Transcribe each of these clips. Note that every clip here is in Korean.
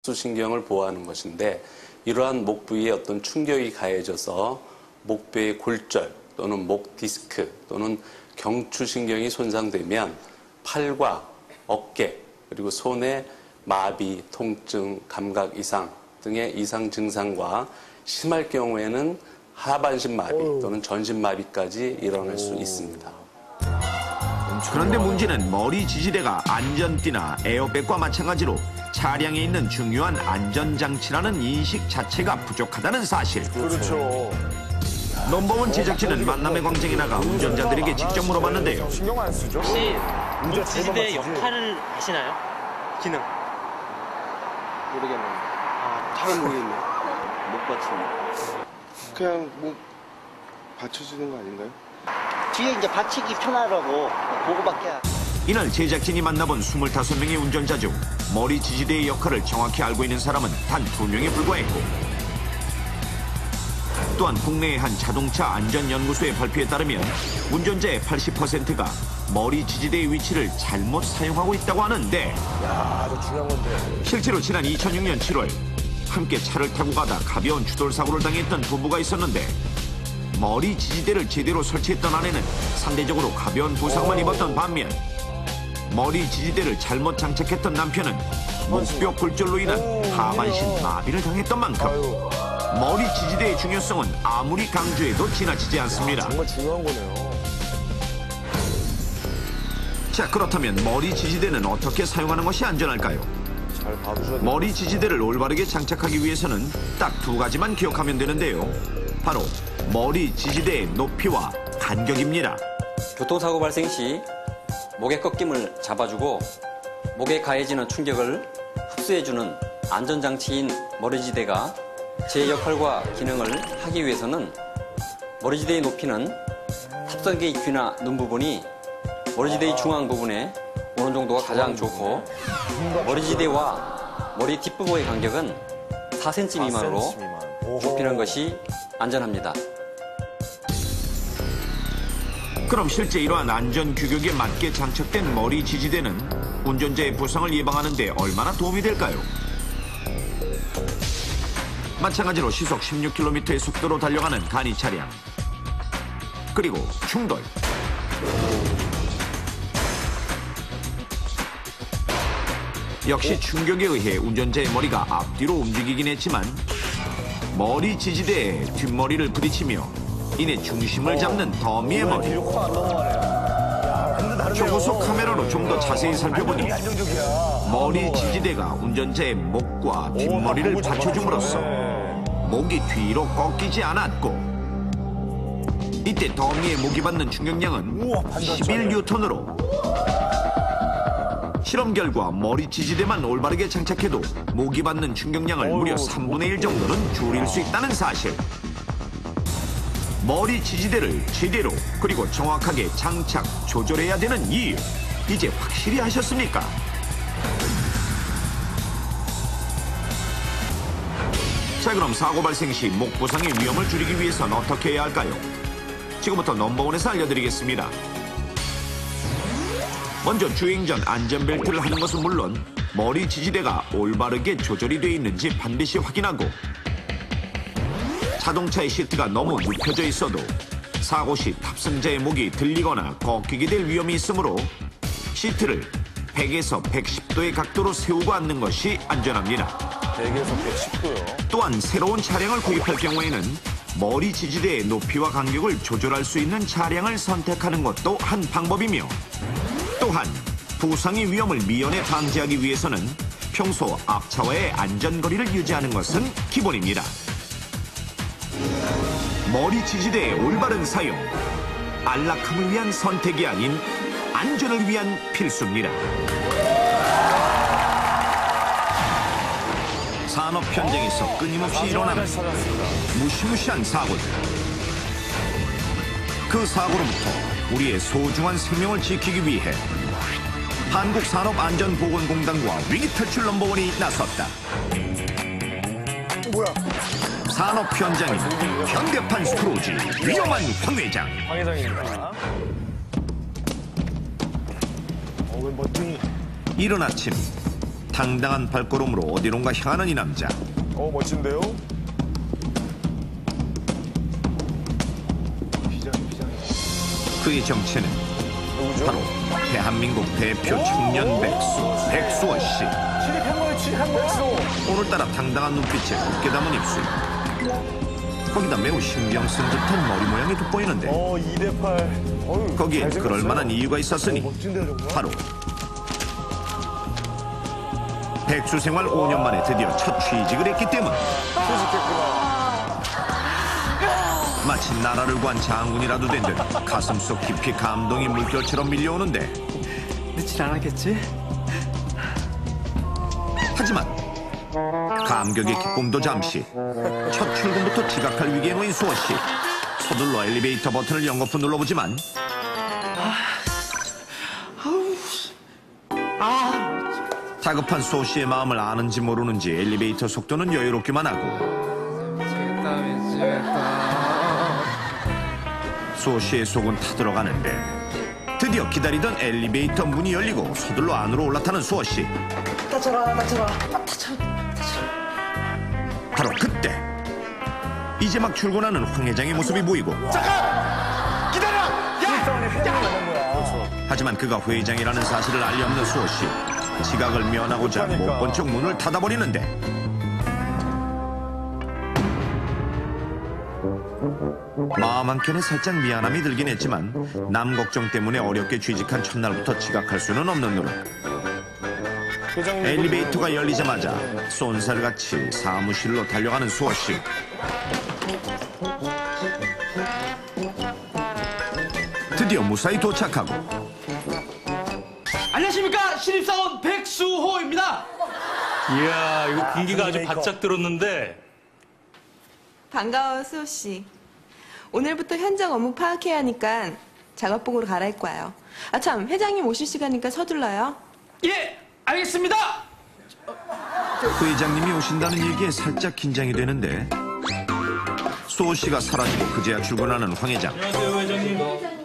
합수신경을 보호하는 것인데 이러한 목 부위에 어떤 충격이 가해져서 목뼈의 골절 또는 목 디스크 또는 경추신경이 손상되면 팔과 어깨 그리고 손의 마비, 통증, 감각 이상 등의 이상 증상과 심할 경우에는 하반신 마비 또는 전신 마비까지 일어날 수 있습니다. 그런데 문제는 머리 지지대가 안전띠나 에어백과 마찬가지로 차량에 있는 중요한 안전장치라는 인식 자체가 부족하다는 사실. 그렇죠. 넘버원 제작진은 만남의 광장에 나가 운전자들에게 직접 물어봤는데요. 신경 안 쓰죠? 혹시 운전 지지대 제일 많이 역할을 아시나요? 기능. 모르겠는데. 잘은 모르겠네요. 못 받치네. 그냥 뭐 받쳐주는 거 아닌가요? 뒤에 이제 받치기 편하라고 보고밖에 안. 이날 제작진이 만나본 25명의 운전자 중 머리 지지대의 역할을 정확히 알고 있는 사람은 단 2명에 불과했고 또한 국내의 한 자동차 안전연구소의 발표에 따르면 운전자의 80%가 머리 지지대의 위치를 잘못 사용하고 있다고 하는데 야, 저 중요한 건데. 실제로 지난 2006년 7월 함께 차를 타고 가다 가벼운 추돌 사고를 당했던 부부가 있었는데 머리 지지대를 제대로 설치했던 아내는 상대적으로 가벼운 부상만 입었던 반면 머리 지지대를 잘못 장착했던 남편은 목뼈 골절로 인한 하반신 마비를 당했던 만큼 머리 지지대의 중요성은 아무리 강조해도 지나치지 않습니다. 정말 중요한 거네요. 자, 그렇다면 머리 지지대는 어떻게 사용하는 것이 안전할까요? 잘 봐주셔야 돼요. 머리 지지대를 올바르게 장착하기 위해서는 딱 2가지만 기억하면 되는데요. 바로 머리 지지대의 높이와 간격입니다. 교통사고 발생 시 목의 꺾임을 잡아주고 목에 가해지는 충격을 흡수해주는 안전장치인 머리지대가 제 역할과 기능을 하기 위해서는 머리지대의 높이는 탑승기 귀나 눈 부분이 머리지대의 중앙 부분에 오는 정도가 가장 좋고 머리지대와 머리 뒷부분의 간격은 4cm 미만으로 좁히는 것이 안전합니다. 그럼 실제 이러한 안전 규격에 맞게 장착된 머리 지지대는 운전자의 부상을 예방하는 데 얼마나 도움이 될까요? 마찬가지로 시속 16km의 속도로 달려가는 간이 차량 그리고 충돌 역시 충격에 의해 운전자의 머리가 앞뒤로 움직이긴 했지만 머리 지지대에 뒷머리를 부딪히며 이내 중심을 잡는 더미의 머리. 초고속 카메라로 좀 더 자세히 살펴보니 머리 지지대가 운전자의 목과 뒷머리를 받쳐줌으로써 목이 뒤로 꺾이지 않았고 이때 더미의 목이 받는 충격량은 11뉴턴으로 실험 결과 머리 지지대만 올바르게 장착해도 목이 받는 충격량을 무려 3분의 1 정도는 줄일 수 있다는 사실. 머리 지지대를 제대로 그리고 정확하게 장착, 조절해야 되는 이유 이제 확실히 아셨습니까? 자, 그럼 사고 발생 시 목 부상의 위험을 줄이기 위해서는 어떻게 해야 할까요? 지금부터 넘버원에서 알려드리겠습니다. 먼저 주행 전 안전벨트를 하는 것은 물론 머리 지지대가 올바르게 조절이 되어 있는지 반드시 확인하고 자동차의 시트가 너무 눕혀져 있어도 사고 시 탑승자의 목이 들리거나 꺾이게 될 위험이 있으므로 시트를 100에서 110도의 각도로 세우고 앉는 것이 안전합니다. 100에서 110도요. 또한 새로운 차량을 구입할 경우에는 머리 지지대의 높이와 간격을 조절할 수 있는 차량을 선택하는 것도 한 방법이며 또한 부상의 위험을 미연에 방지하기 위해서는 평소 앞차와의 안전거리를 유지하는 것은 기본입니다. 머리 지지대의 올바른 사용, 안락함을 위한 선택이 아닌 안전을 위한 필수입니다. 산업 현장에서 끊임없이 일어나는 무시무시한 사고들. 그 사고로부터 우리의 소중한 생명을 지키기 위해 한국산업안전보건공단과 위기탈출 넘버원이 나섰다. 뭐야? 산업 현장인 현대판 스크루지 위험한 황 회장. 황 회장입니다. 왜 멋쟁이. 이른 아침 당당한 발걸음으로 어디론가 향하는 이 남자. 멋진데요? 그의 정체는 누구죠? 바로 대한민국 대표 청년 백수원 씨. 취직한 거예요, 취직한 거예요. 오늘따라 당당한 눈빛에 곱게 담은 입술. 거기다 매우 신경 쓴 듯한 머리 모양이 돋보이는데 2대8. 거기에 그럴 만한 이유가 있었으니 멋진데요, 정말? 바로 백수 생활 5년 만에 드디어 첫 취직을 했기 때문. 취직했구나. 마치 나라를 구한 장군이라도 된 듯 가슴속 깊이 감동이 물결처럼 밀려오는데 늦질 않았겠지? 하지만 감격의 기쁨도 잠시. 첫 출근부터 지각할 위기에 놓인 수호 씨. 서둘러 엘리베이터 버튼을 연거푸 눌러보지만 다급한 수호 씨의 마음을 아는지 모르는지 엘리베이터 속도는 여유롭기만 하고 수호 씨의 속은 타들어가는데 드디어 기다리던 엘리베이터 문이 열리고 서둘러 안으로 올라타는 수호 씨. 바로 그때 이제 막 출근하는 황 회장의 모습이 보이고 하지만 그가 회장이라는 사실을 알리 없는 수호 씨. 지각을 면하고자 못 본 척 문을 닫아버리는데 마음 한켠에 살짝 미안함이 들긴 했지만 남 걱정 때문에 어렵게 취직한 첫날부터 지각할 수는 없는 노릇. 엘리베이터가 열리자마자 쏜살같이 사무실로 달려가는 수호 씨. 드디어 무사히 도착하고 안녕하십니까, 신입사원 백수호입니다. 이야, 이거 분기가 아주 바짝 들었는데. 반가워요, 수호씨. 오늘부터 현장 업무 파악해야 하니까 작업복으로 갈아입고 와요. 아, 참, 회장님 오실 시간이니까 서둘러요. 예, 알겠습니다. 회장님이 오신다는 얘기에 살짝 긴장이 되는데 수호 씨가 사라지고 그제야 출근하는 황 회장. 안녕하세요, 회장님.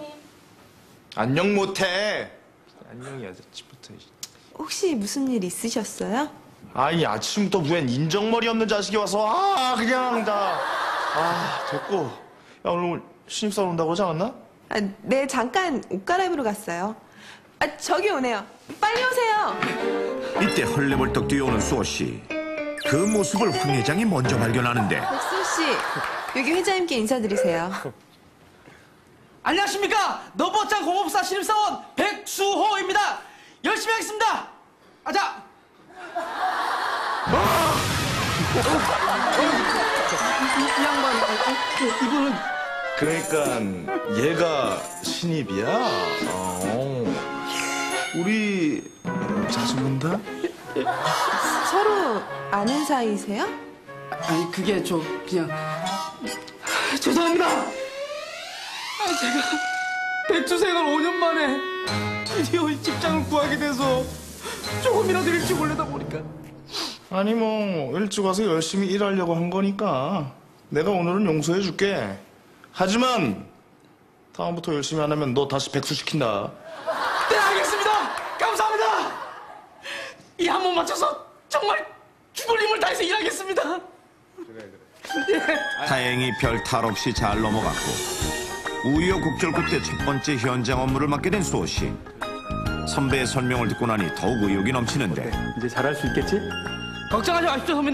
안녕 못해. 안녕이야, 집부터. 혹시 무슨 일 있으셨어요? 아니, 아침부터 웬 인정머리 없는 자식이 와서, 그냥 다. 됐고. 야, 오늘 신입사원 온다고 하지 않았나? 아, 네, 잠깐 옷 갈아입으러 갔어요. 아, 저기 오네요. 빨리 오세요. 이때 헐레벌떡 뛰어오는 수호 씨. 그 모습을 황 회장이 먼저 발견하는데 수호씨, 여기 회장님께 인사드리세요. 안녕하십니까, 너버짱 공업사 신입사원 백수호입니다. 열심히 하겠습니다. 아자. 이 양반, 이분은 그러니까 얘가 신입이야? 우리 자주 본다? 서로 아는 사이세요? 아니, 그게 저 그냥 죄송합니다. 제가 백수 생활 5년 만에 드디어 직장을 구하게 돼서 조금이라도 일찍 올려다 보니까. 아니 뭐 일찍 와서 열심히 일하려고 한 거니까 내가 오늘은 용서해 줄게. 하지만 다음부터 열심히 안 하면 너 다시 백수시킨다. 네, 알겠습니다. 감사합니다. 이 한 번 맞춰서 정말 죽을 힘을 다해서 일하겠습니다. 다행히 별 탈 없이 잘 넘어갔고 우여곡절 끝에 첫 번째 현장 업무를 맡게 된 수호 씨. 선배의 설명을 듣고 나니 더욱 의욕이 넘치는데 이제 잘할 수 있겠지? 걱정하지 마십시오, 선배님.